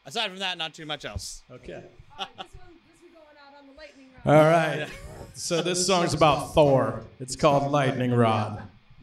Aside from that, not too much else. Okay. This one going out on the lightning rod. All right. So this song's about Thor. It's called Lightning Rod.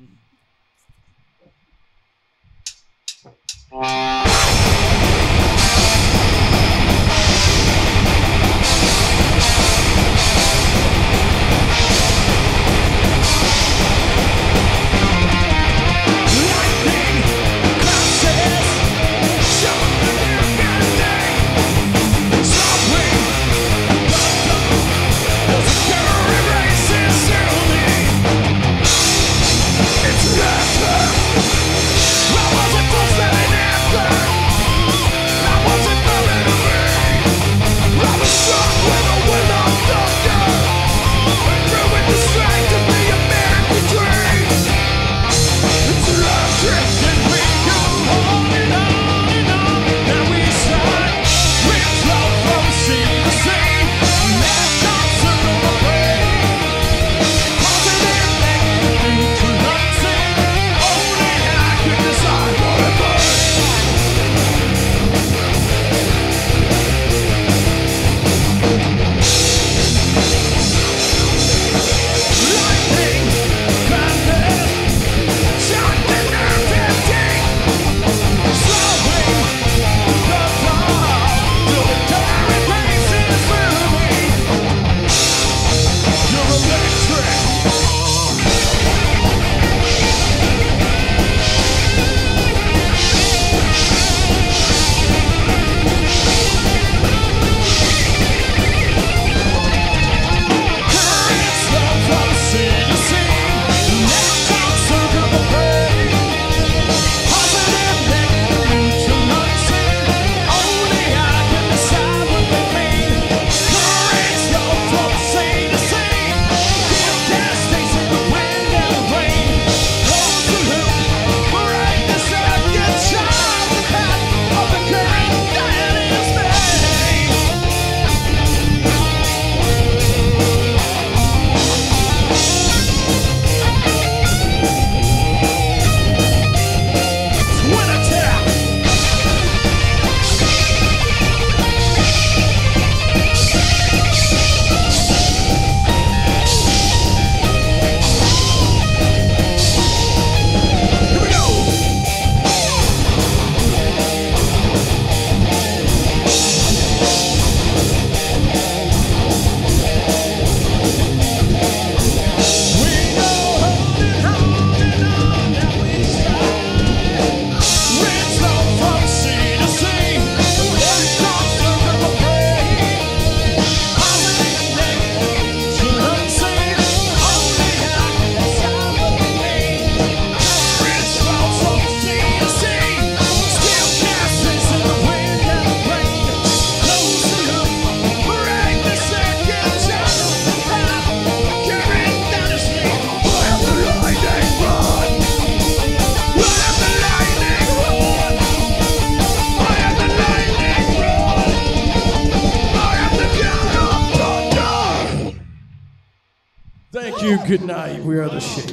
Thank you. Good night. We are the shit.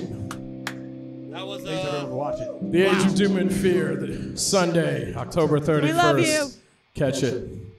That was The Age of Doom and Fear, Sunday, October 31st. We love you. Catch it.